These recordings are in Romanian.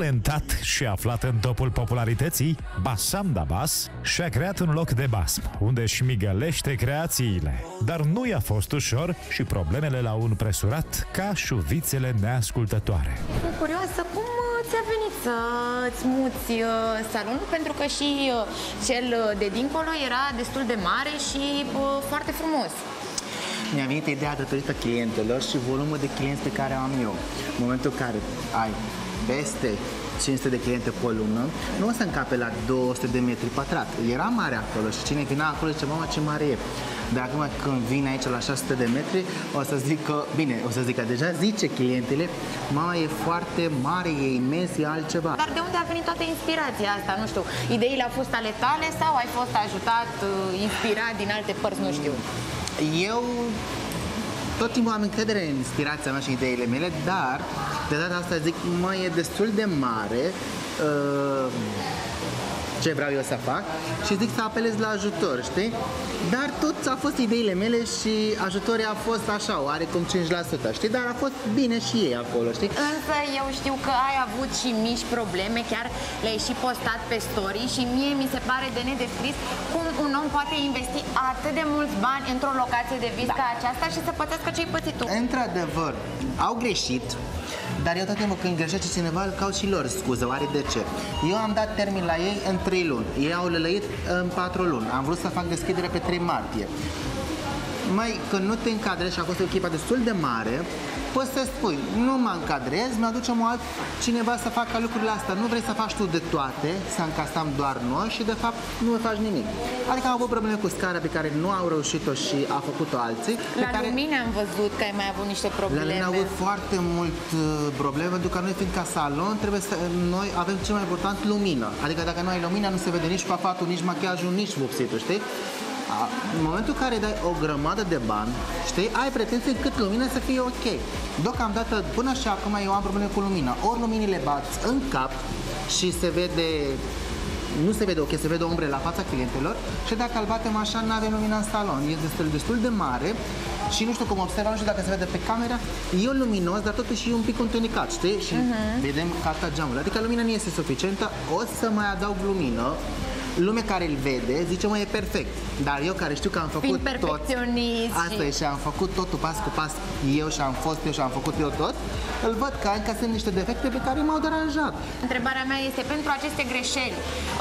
talentat și aflat în topul popularității, Bassam Dabas și-a creat un loc de basm, unde își migălește creațiile. Dar nu i-a fost ușor și problemele l-au înpresurat ca șuvițele neascultătoare. Sunt curioasă, cum ți-a venit să-ți muți salonul? Pentru că și cel de dincolo era destul de mare și foarte frumos. Mi-a venit ideea datorită clientelor și volumul de clienți pe care am eu. În momentul în care ai peste 500 de cliente pe lună, nu o să încape la 200 de metri pătrat. Era mare acolo și cine vinea acolo zice, mama, ce mare e. Dar acum când vine aici la 600 de metri, o să zic că, bine, o să zic că deja zice clientele, mama, e foarte mare, e imens, e altceva. Dar de unde a venit toată inspirația asta? Nu știu, ideile au fost ale tale sau ai fost ajutat, inspirat din alte părți, nu știu? Eu tot timpul am încredere în inspirația mea și ideile mele, dar de data asta zic, mă, e destul de mare ce vreau eu să fac și zic să apelez la ajutor, știi? Dar tot a fost ideile mele și ajutorii a fost așa, oarecum 5%, știi? Dar a fost bine și ei acolo, știi? Însă eu știu că ai avut și mici probleme, chiar le-ai și postat pe story și mie mi se pare de nedescris cum un om poate investi atât de mulți bani într-o locație de vis ca aceasta și să pățească ce-ai pățit tu. Într-adevăr, au greșit. Dar eu tot timpul când greșește cineva, îl caut și lor scuză, oare de ce? Eu am dat termin la ei în 3 luni, ei au lălăit în 4 luni, am vrut să fac deschidere pe 3 martie. Mai, când nu te încadrezi și a fost o echipă destul de mare, poți să spui, nu mă încadrez, mi-aducem cineva să facă lucrurile astea. Nu vrei să faci tu de toate, să încasăm doar noi și de fapt nu faci nimic. Adică am avut probleme cu scara pe care nu au reușit-o și a făcut-o alții. La lumine am văzut că ai mai avut niște probleme. La lumine am avut foarte mult probleme, pentru că noi fiind ca salon, trebuie să noi avem cel mai important lumină. Adică dacă nu ai lumină, nu se vede nici papatul, nici machiajul, nici vopsitul, știi? În momentul în care dai o grămadă de bani, știi, ai pretenții cât lumina să fie ok. Deocamdată, până și acum eu am probleme cu lumina. Ori luminile bați în cap și se vede, nu se vede ok, se vede ombre la fața clientelor și dacă îl batem așa, nu avem lumina în salon. Este destul de mare și nu știu cum observam, nu știu dacă se vede pe camera, e luminos, dar totuși e un pic întunecat, știi? Și vedem carta geamului. Adică lumina nu este suficientă, o să mai adaug lumină. Lumea care îl vede zice, mă, e perfect. Dar eu care știu că am făcut tot, asta e, și am făcut totul pas cu pas, eu și am fost eu și am făcut eu tot, îl văd că încă sunt niște defecte pe care m-au deranjat. Întrebarea mea este, pentru aceste greșeli,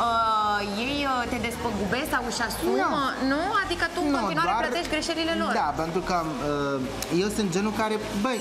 ei te despăgubesc sau își asumă? Nu? Adică tu în continuare plătești greșelile lor? Da, pentru că eu sunt genul care, băi,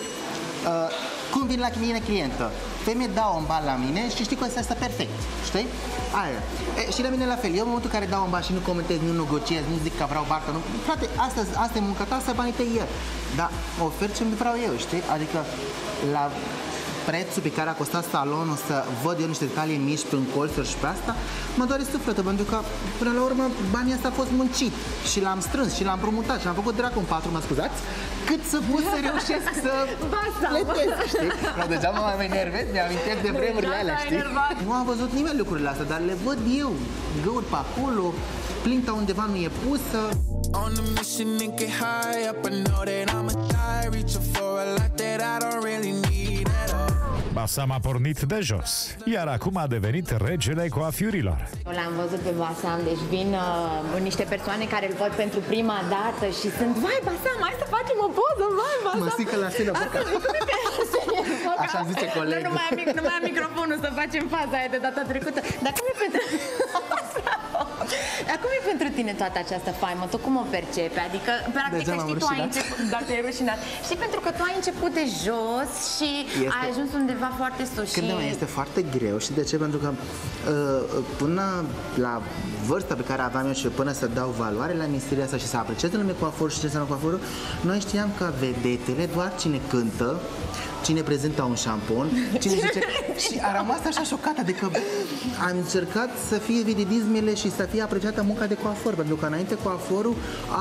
cum vin la mine clientă? Femeie dau un ban la mine și știi că ăsta este perfect, știi? Aia. Și la mine la fel, eu în momentul în care dau un ban și nu comentez, nu negociez, nu zic că vreau barcă, nu. Frate, asta e munca ta, asta banii tăi ieri. Dar ofer ce vreau eu, știi? Adică la prețul pe care a costat salonul să văd eu niște detalii mici prin colțuri și pe asta, mă doare sufletul, pentru că până la urmă banii ăsta a fost muncit și l-am strâns și l-am promutat și am făcut dracu în 4, mă scuzați, cât să pot să reușesc să plătesc, știi? No, deja mă mai enervez, mi-amintesc de vremurile alea, știi? Nu am văzut nimeni lucrurile astea, dar le văd eu, găuri pe acolo, plinta undeva nu e pusă. On a mission and get high up, I know that I'm a die, reaching for a lot that I don't really need at all. Bassam a pornit de jos, iar acum a devenit regele coafiurilor. L-am văzut pe Bassam, deci vin niște persoane care îl văd pentru prima dată și sunt, vai Bassam, hai să facem o poză, vai Bassam. Mă zic că la sine așa zice colegul. Nu mai am microfonul să facem faza aia de data trecută. Dar cum e pentru... Dar cum e pentru tine toată această faimă? Tu cum o percepi? Adică, practic, știi, tu ai început, dar te-ai rușinat. Știi, pentru că tu ai început de jos și ai ajuns undeva foarte sus. Când este foarte greu. Și de ce? Pentru că până la vârsta pe care aveam eu și până să dau valoare la misteria asta și să apreciez lumea coafor și ce înseamnă coaforul, noi știam că vedetele, doar cine cântă, cine prezintă un șampon, cine zice... Și a rămas așa șocată, adică am încercat să fie vedidismele și să fie apreciată munca de coafor, pentru că înainte coaforul,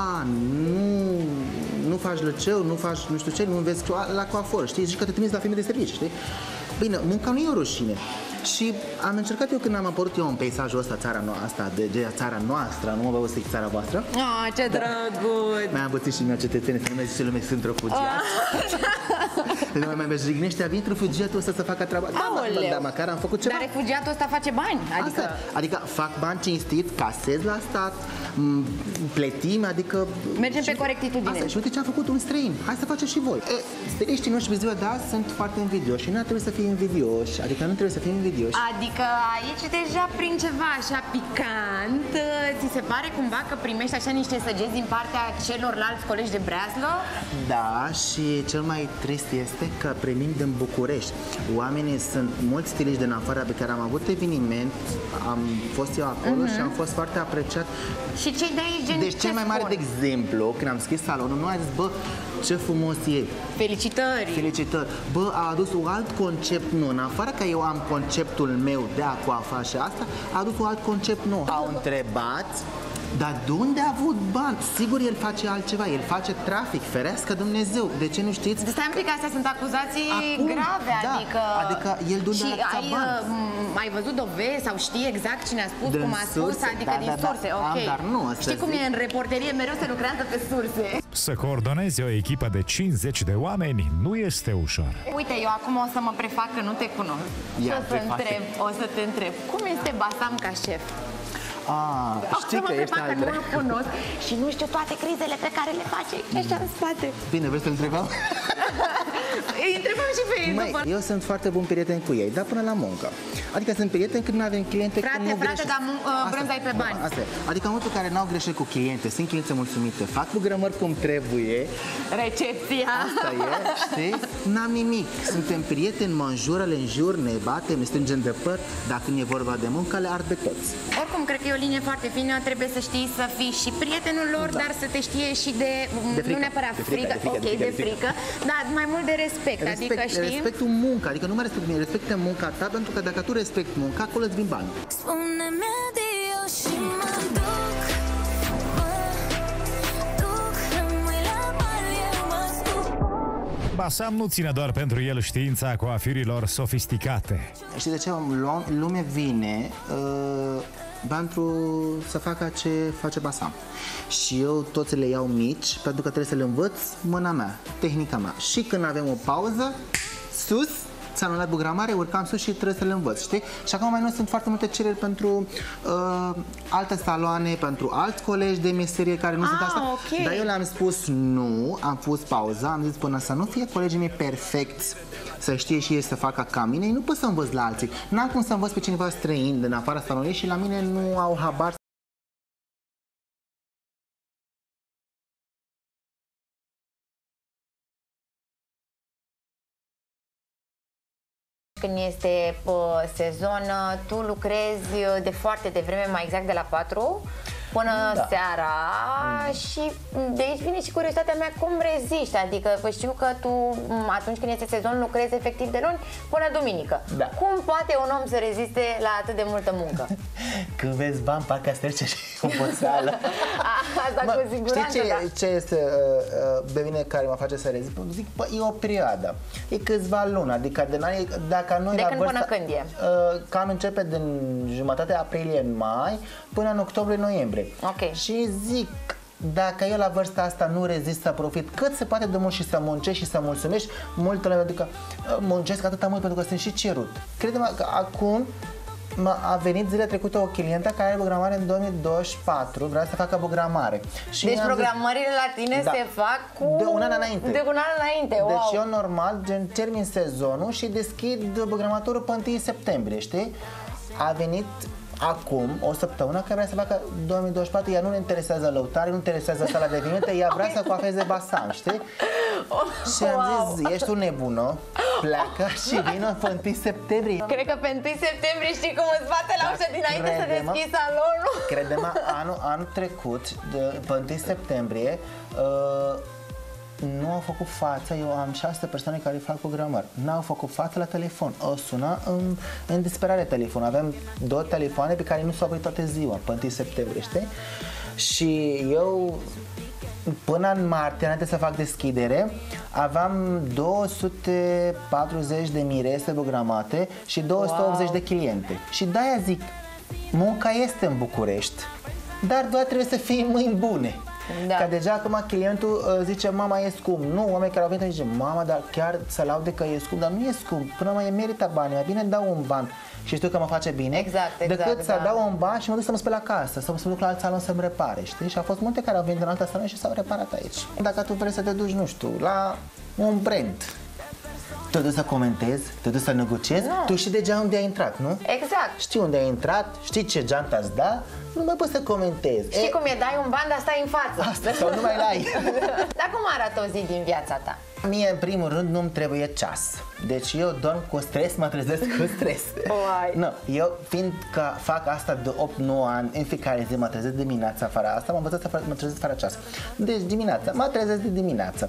nu faci lăceu, nu faci nu știu ce, nu înveți la coafor, știi? Zici că te trimiți la femeie de serviciu, știi? Bine, munca nu e o rușine. Și am încercat eu când am apărut eu în peisajul ăsta, țara noastră, nu mă vă zic țara voastră. Ce drăguț! Mai am pățit și mea cetățene, să nu mai zice lume sunt răpugiați. Nu mai jignește, a venit refugiatul ăsta să facă treaba. Da, măcar am făcut ceva. Dar refugiatul ăsta face bani. Adică fac bani cinstit, casez la stat, plătim, adică... Mergem pe corectitudine. Asta, și uite ce a făcut un străin. Hai să facem și voi. Stiliștii noștri ziua de azi sunt foarte invidioși și nu trebuie să fie invidioși. Adică nu trebuie să fie invidioși. Adică aici deja prin ceva așa picant, ți se pare cumva că primești așa niște săgeți din partea celorlalți colegi de breazlă? Da, și cel mai trist este că primim din București. Oamenii sunt mulți stiliști din afară pe care am avut eveniment, am fost eu acolo și am fost foarte apreciat. Și cei de aici, gen, deci cel mai mare de exemplu, când am scris salonul, nu a zis, bă, ce frumos e. Felicitări! Felicitări! Bă, a adus un alt concept nou. În afară că eu am conceptul meu de a coafa și asta, a adus un alt concept nou. Au întrebat, dar de unde a avut bani? Sigur, el face altceva, el face trafic, ferească Dumnezeu. De ce nu știți? Stai un pic, astea sunt acuzații grave, da, adică el de unde a bani? Ai văzut dovezi sau știi exact cine a spus, cum a spus, adică din surse, ok. Dar nu, știi cum e în reporterie, mereu se lucrează pe surse. Să coordonezi o echipă de 50 de oameni nu este ușor. Uite, eu acum o să mă prefac că nu te cunosc. O să te întreb, cum este Basam ca șef? Știi că ești al nu-l cunosc și nu știu toate crizele pe care le face așa în spate. Bine, vrei să-l întrebăm? Îi întrebăm și pe ei. Eu sunt foarte bun prieten cu ei, dar până la muncă. Adică sunt prieten când nu avem cliente. Frate, dar brânza-i pe bani. Asta e. Adică mulți care n-au greșit cu cliente, sunt cliente mulțumite, fac programări cum trebuie. Recepția. Asta e, știi? N-am nimic. Suntem prieteni, mă înjură, le înjur, ne batem, ne strângem de păr, dar când e vorba de muncă, le ard pe toți. Oricum, cred că e o linie foarte fină, trebuie să știi să fii și prietenul lor, dar să te știe și de frică. Nu neapărat frică, de frică, dar mai mult de respect, adică știi? Respectul muncă, adică nu mai respect mine, respectă munca ta, pentru că dacă tu respecti munca, acolo îți vin bani. Spune-mi adio și mă duc, rămâi la bar, eu mă duc. Basam nu ține doar pentru el știința coafirilor sofisticate. Știi de ce? Lumea vine pentru să facă ce face Basam. Și eu toți le iau mici, pentru că trebuie să le învăț mâna mea, tehnica mea. Și când avem o pauză, sus, ți-am anulat programare, urcam sus și trebuie să le învăț, știi? Și acum mai nu sunt foarte multe cereri pentru alte saloane, pentru alți colegi de meserie care nu sunt așa. Okay. Dar eu le-am spus nu, am pus pauza, am zis până să nu fie colegii mei perfecți, să știe și ei să facă ca mine, nu pot să învăț la alții. N-am cum să învăț pe cineva străin din afara salonului și la mine nu au habar. Când este sezon, tu lucrezi de foarte devreme, mai exact de la 4 până seara și de aici vine și curiozitatea mea, cum reziști? Adică știu că tu atunci când este sezon lucrezi efectiv de luni până duminică. Da. Cum poate un om să reziste la atât de multă muncă? Când vezi bani, parcă trece și oboseală. Asta cu siguranță, știi ce este pe mine care mă face să rezist? Zic, e o perioadă. E câțiva luni, adică dacă noi de când vârsta, până când e? Cam începe din jumătatea aprilie în mai până în octombrie-noiembrie. Okay. Și zic, dacă eu la vârsta asta nu rezist să profit cât se poate de mult și să muncești și să mulțumești, multă lume, adică muncesc atâta mult pentru că sunt și cerut. Crede-mă că acum a venit zilele trecute o clientă care are programare în 2024, vrea să facă programare. Și deci programările la tine se fac cu... de un an înainte. De un an înainte, wow. Deci eu normal termin sezonul și deschid programatorul pe 1 septembrie, știi? A venit acum o săptămână că vrea să facă 2024, ea nu ne interesează lăutare, nu interesează sala de evenimente, ea vrea să coafeze Basam, știi? Și am zis, ești o nebună, pleacă și vină pe 1 septembrie. Cred că pe 1 septembrie știi cum îți bate la ușă dinainte să deschizi salonul. Crede-mă, anul trecut, pe 1 septembrie, nu au făcut față, eu am 6 persoane care fac programări, n-au făcut față la telefon, o sună în disperare telefon, avem 2 telefoane pe care nu s-au oprit toată ziua, pe 1 septembrie, știi? Și eu, până în martie, înainte să fac deschidere, aveam 240 de mirese programate și 280 de cliente. Și de-aia zic, munca este în București, dar doar trebuie să fie mâini bune. Da. Că deja acum clientul zice, mama, e scump. Nu, oamenii care au venit zice, mama, dar chiar să laude că e scump, dar nu e scump. Până mai merită banii, mai bine dau un ban și știu că mă face bine, Exact, decât să da. dau un ban și mă duc să mă spăl acasă, să mă duc la alt salon să-mi repare, știi? Și au fost multe care au venit în altă salon și s-au reparat aici. Dacă tu vrei să te duci, nu știu, la un brand, te duci să comentezi, te duci să negociezi, tu știi deja unde ai intrat, nu? Exact. Știi unde ai intrat, știi ce geantă îți da, nu mai poți să comentezi. Știi cum e, dai un ban, dar stai în față. Asta, sau nu mai ai. Dar cum arată o zi din viața ta? Mie, în primul rând, nu-mi trebuie ceas. Deci eu dorm cu stres, mă trezesc cu stres. Uai. Nu, eu fiind că fac asta de 8-9 ani, în fiecare zi mă trezesc dimineața fără asta, m-am învățat să mă trezesc fără ceas. Deci dimineața, mă trezesc de dimineață.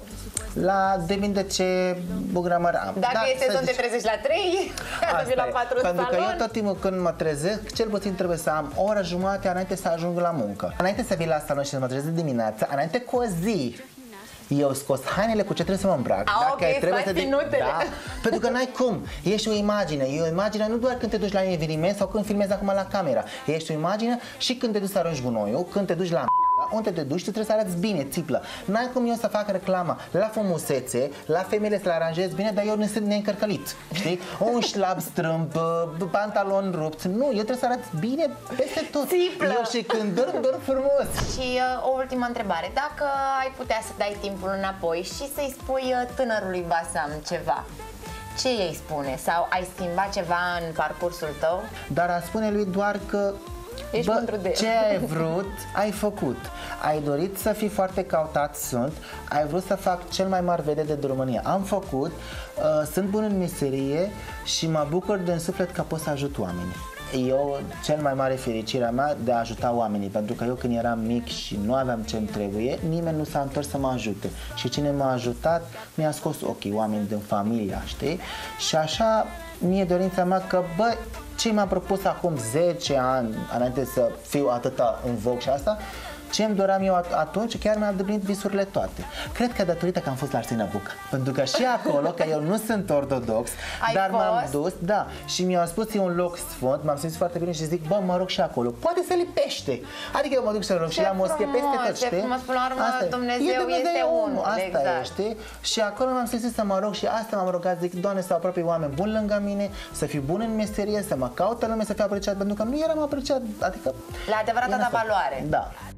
Depinde ce programăr am. Dacă este să te trezești la 3, ca să fii la 4 în Pentru că salon. eu tot timpul când mă trezesc, cel puțin trebuie să am o oră jumătate înainte să ajung la muncă. Înainte să vin la salon și să mă trezesc dimineața, înainte cu o zi, eu scos hainele cu ce trebuie să mă îmbrac. Ok, faci minutele. Da, pentru că n-ai cum. Ești o imagine. E o imagine nu doar când te duci la un eveniment sau când filmezi acum la camera. Ești o imagine și când te duci să arunci gunoiul, când te duci la unde te duci, tu trebuie să arăți bine, țiplă. N-ai cum eu să fac reclamă la frumusețe, la femeile să le aranjez bine, dar eu nu sunt neîncărcălit, știi? Un șlap strâmb, pantalon rupt. Nu, eu trebuie să arăt bine peste tot. Țiplă. Eu și când dorm frumos. Și o ultimă întrebare. Dacă ai putea să dai timpul înapoi și să-i spui tânărului Basam ceva, ce ei spune? Sau ai schimbat ceva în parcursul tău? Dar a spune lui doar că Ești mândru de el. ce ai vrut, ai făcut. Ai dorit să fii foarte cautat, sunt. Ai vrut să fac cel mai mare vedete de România. Am făcut, sunt bun în meserie și mă bucur din suflet că pot să ajut oamenii. Eu, cel mai mare fericirea mea de a ajuta oamenii, pentru că eu când eram mic și nu aveam ce-mi trebuie, nimeni nu s-a întors să mă ajute. Și cine m-a ajutat, mi-a scos ochii, oameni din familia, știi? Și așa, mie dorința mea că, bă, ce mi-am propus acum 10 ani, înainte să fiu atâta în vogue și asta, ce îmi doream eu atunci, chiar mi-am îndeplinit visurile toate. Cred că datorită că am fost la Arsena Bucă. Pentru că și acolo, că eu nu sunt ortodox, dar m-am dus, da, și mi-au spus e un loc sfânt, m-am simțit foarte bine și zic, bă, mă rog și acolo. Poate se lipește. Adică eu mă duc să rog și la moschee peste tot, știi? Frumos, până la urmă, Asta e. Dumnezeu este unul. Asta Exact. e, știi? Și acolo m-am simțit să mă rog și asta m-am rugat, zic, Doamne, să apropie oameni buni lângă mine, să fiu bun în meserie, să mă caută lume, să fiu apreciat, pentru că nu eram apreciat, adică... La adevărata ta valoare. Da.